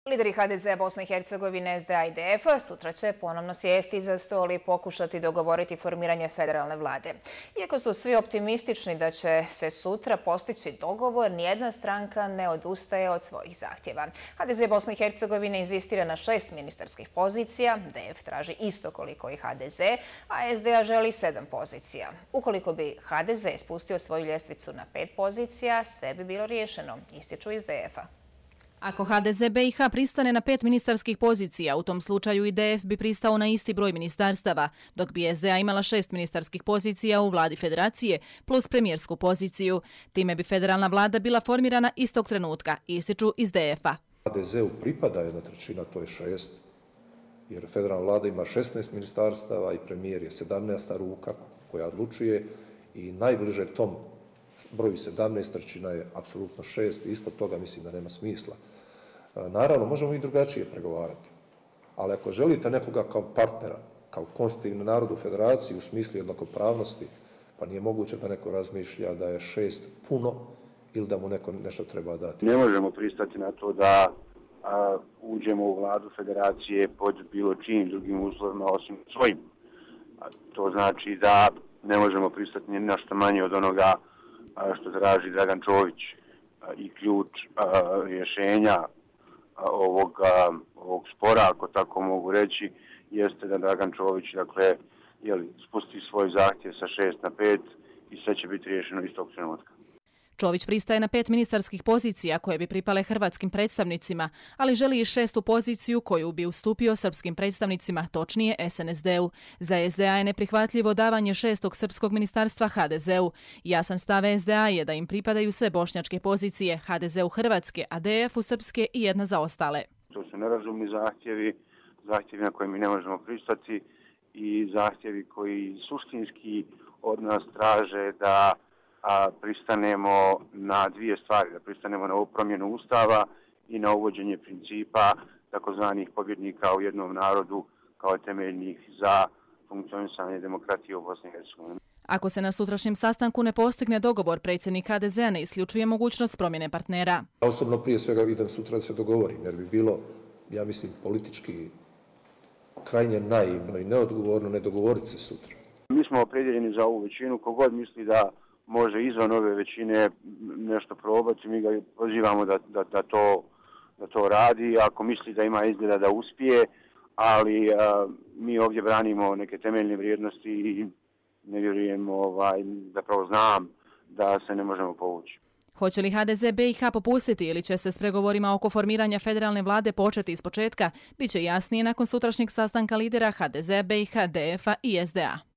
Lideri HDZ-a Bosne i Hercegovine, SDA i DF sutra će ponovno sjesti za stol i pokušati dogovoriti formiranje federalne vlade. Iako su svi optimistični da će se sutra postići dogovor, nijedna stranka ne odustaje od svojih zahtjeva. HDZ Bosne i Hercegovine inzistira na 6 ministarskih pozicija, DF traži isto koliko i HDZ, a SDA želi 7 pozicija. Ukoliko bi HDZ spustio svoju ljestvicu na 5 pozicija, sve bi bilo riješeno, ističu iz DF-a. Ako HDZ BiH pristane na 5 ministarskih pozicija, u tom slučaju i DF bi pristao na isti broj ministarstava, dok bi SDA imala 6 ministarskih pozicija u vladi federacije plus premijersku poziciju. Time bi federalna vlada bila formirana istog trenutka, ističu iz DF-a. HDZ-u pripada 1/3, to je 6, jer federalna vlada ima 16 ministarstava i premijer je 17. ruka koja odlučuje i najbliže tom broju 17/3 je apsolutno 6, ispod toga mislim da nema smisla. Naravno, možemo i drugačije pregovarati, ali ako želite nekoga kao partnera, kao konstitutivni narod u federaciji u smislu jednakopravnosti, pa nije moguće da neko razmišlja da je 6 puno ili da mu neko nešto treba dati. Ne možemo pristati na to da uđemo u vladu federacije pod bilo čijim drugim uslovima osim svojim. To znači da ne možemo pristati ni na što manje od onoga što traži Dragan Čović i ključ rješenja ovog spora, ako tako mogu reći, jeste da Dragan Čović spusti svoj zahtjev sa 6 na 5 i sve će biti riješeno istog trenutka. Čović pristaje na 5 ministarskih pozicija koje bi pripale hrvatskim predstavnicima, ali želi i 6. poziciju koju bi ustupio srpskim predstavnicima, točnije SNSD-u. Za SDA je neprihvatljivo davanje 6. srpskog ministarstva HDZ-u. Jasan stav SDA je da im pripadaju sve bošnjačke pozicije, HDZ-u hrvatske, a DF-u srpske i jedna za ostale. To su nerazumni zahtjevi na koje mi ne možemo pristati i zahtjevi koji suštinski od nas traže da pristanemo na dvije stvari, da pristanemo na ovu promjenu Ustava i na uvođenje principa takozvanih pobjednika u jednom narodu kao temeljnih za funkcionisanje demokratije u Bosni i Hercegovini. Ako se na sutrašnjem sastanku ne postigne dogovor, predsjednik HDZ-a ne isključuje mogućnost promjene partnera. Osobno prije svega idem sutra da se dogovorim, jer bi bilo, ja mislim, politički krajnje naivno i neodgovorno ne dogovoriti se sutra. Mi smo opredjeljeni za ovu većinu, kogod misli da može izvan ove većine nešto probati, mi ga pozivamo da to radi, ako misli da ima izgleda da uspije, ali mi ovdje branimo neke temeljne vrijednosti i ne vjerujem, zapravo znam da se ne možemo povući. Hoće li HDZ BiH popustiti ili će se s pregovorima oko formiranja federalne vlade početi ispočetka, bit će jasnije nakon sutrašnjeg sastanka lidera HDZ BiH, DF-a i SDA.